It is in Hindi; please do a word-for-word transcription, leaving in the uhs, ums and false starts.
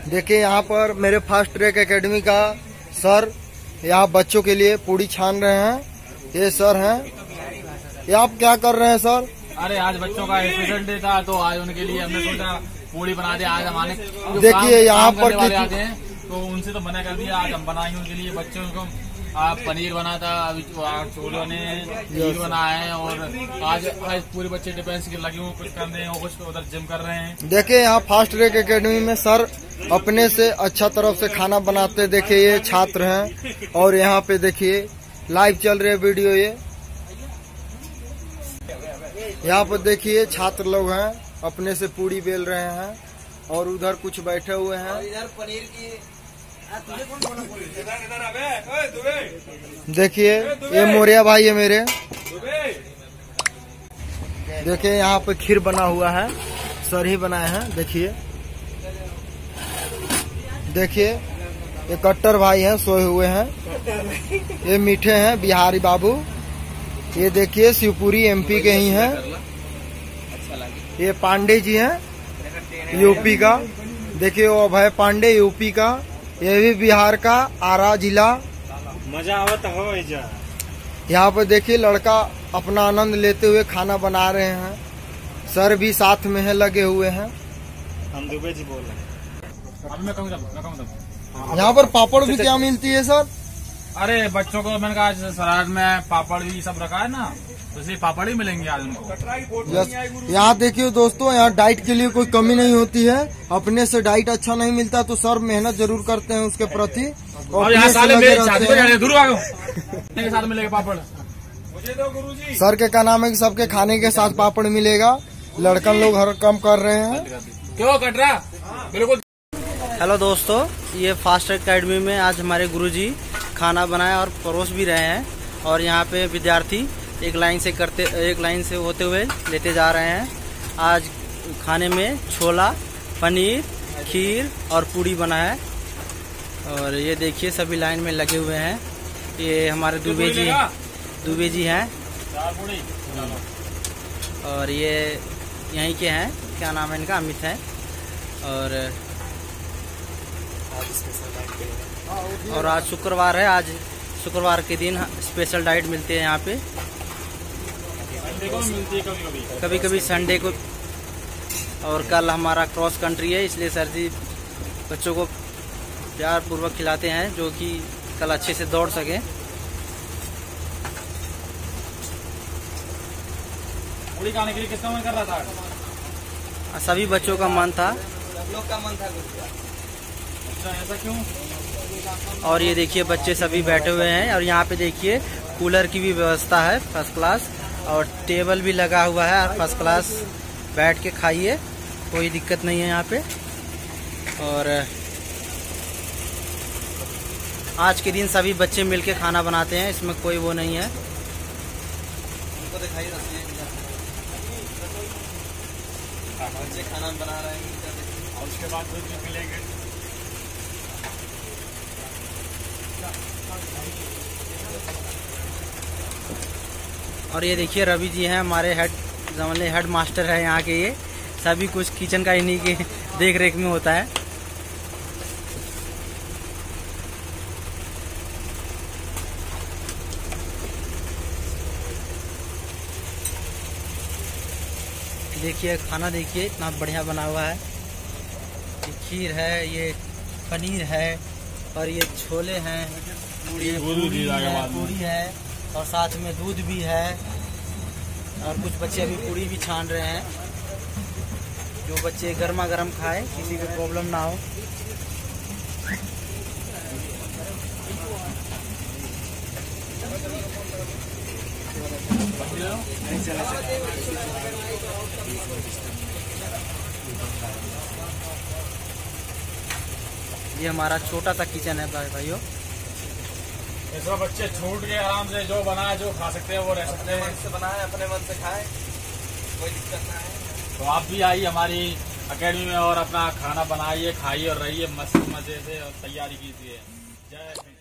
देखिए यहाँ पर मेरे फास्ट ट्रैक एकेडमी का सर यहाँ बच्चों के लिए पूड़ी छान रहे हैं। ये सर हैं, ये आप क्या कर रहे हैं सर? अरे आज बच्चों का स्पेशल डे था तो आज उनके लिए हमने सोचा पूड़ी बना दे। आज हमारे देखिए यहाँ पर आते हैं तो उनसे तो मना कर दिया, आज हम बनाएंगे उनके लिए। बच्चों को आप पनीर बना था, अभी छोलों ने खीर बनाया है और आज आज पूरे बच्चे डिफेंस के लगे हुए कुछ करने और कुछ उधर जिम कर रहे हैं। देखिए यहाँ फास्ट ट्रैक एकेडमी में सर अपने से अच्छा तरफ से खाना बनाते। देखिए ये छात्र हैं और यहाँ पे देखिए लाइव चल रहे वीडियो। ये यहाँ पर देखिए छात्र लोग हैं अपने से पूड़ी बेल रहे हैं और उधर कुछ बैठे हुए हैं। इधर पनीर की देखिए ये मोरिया भाई है मेरे। देखिए यहाँ पे खीर बना हुआ है, सर ही बनाए हैं। देखिए देखिए ये कट्टर भाई हैं, सोए हुए हैं। ये मीठे हैं बिहारी बाबू। ये देखिए शिवपुरी एमपी के ही हैं। ये पांडे जी हैं यूपी का। देखिए वो अभय पांडे यूपी का, ये भी बिहार का, आरा जिला। मजा आवत हो। यहाँ पर देखिए लड़का अपना आनंद लेते हुए खाना बना रहे हैं। सर भी साथ में है, लगे हुए हैं। हम दुबे जी बोल रहे हैं। अब मैं कहूँ मैं कहूँ यहाँ पर पापड़ भी क्या मिलती है सर? अरे बच्चों को मैंने कहा सलाद में पापड़ भी सब रखा है ना, तो इसलिए पापड़ ही मिलेंगे आज उनको। यस, यहाँ देखिए दोस्तों, यहाँ डाइट के लिए कोई कमी नहीं होती है। अपने से डाइट अच्छा नहीं मिलता तो सर मेहनत जरूर करते हैं उसके प्रति और यहाँ साले मेरे साथ मिलेगा पापड़। सर के का नाम है कि सबके खाने के साथ पापड़ मिलेगा। लड़कन लोग हर कम कर रहे हैं। क्यों कट रहा? बिल्कुल। हेलो दोस्तों, ये फास्ट ट्रैक एकेडमी में आज हमारे गुरुजी खाना बनाए और परोस भी रहे हैं और यहाँ पे विद्यार्थी एक लाइन से करते एक लाइन से होते हुए लेते जा रहे हैं। आज खाने में छोला, पनीर, खीर और पूड़ी बना है और ये देखिए सभी लाइन में लगे हुए हैं। ये हमारे दुबे जी दुबे जी हैं और ये यहीं के हैं, क्या नाम है इनका, अमित है। और और आज शुक्रवार है, आज शुक्रवार के दिन स्पेशल डाइट मिलती है यहाँ पे। कभी कभी संडे को। और कल हमारा क्रॉस कंट्री है, इसलिए सर जी बच्चों को प्यार पूर्वक खिलाते हैं जो कि कल अच्छे से दौड़ सके। पूड़ी खाने के लिए किसका मन कर रहा था? सभी बच्चों का मन था। सब लोग का मन था। अच्छा, ऐसा क्यों? और ये देखिए बच्चे सभी बैठे हुए हैं और यहाँ पे देखिए कूलर की भी व्यवस्था है फर्स्ट क्लास और टेबल भी लगा हुआ है और फर्स्ट क्लास। बैठ के खाइए, कोई दिक्कत नहीं है यहाँ पे। और आज के दिन सभी बच्चे मिलके खाना बनाते हैं, इसमें कोई वो नहीं है। बच्चे खाना बना रहे हैं और उसके बाद दूध भी मिलेंगे। और ये देखिए रवि जी हैं हमारे हेड जमले हेड मास्टर है यहाँ के। ये सभी कुछ किचन का इन्हीं के देख रेख में होता है। देखिए खाना देखिए इतना बढ़िया बना हुआ है। ये खीर है, ये पनीर है और ये छोले हैं, ये पूरी है, पूरी है और साथ में दूध भी है। और कुछ बच्चे अभी पूरी भी छान रहे हैं। जो बच्चे गर्मा गर्म खाए, किसी को प्रॉब्लम ना हो। ये हमारा छोटा सा किचन है भाई भाइयों। ऐसा बच्चे छूट के आराम से जो बनाए जो खा सकते हैं वो रह सकते हैं। मन से बनाए, अपने मन से खाए, कोई दिक्कत ना है। तो आप भी आइए हमारी एकेडमी में और अपना खाना बनाइए, खाइए और रहिए मस्त मजे से और तैयारी कीजिए। जय हिंद।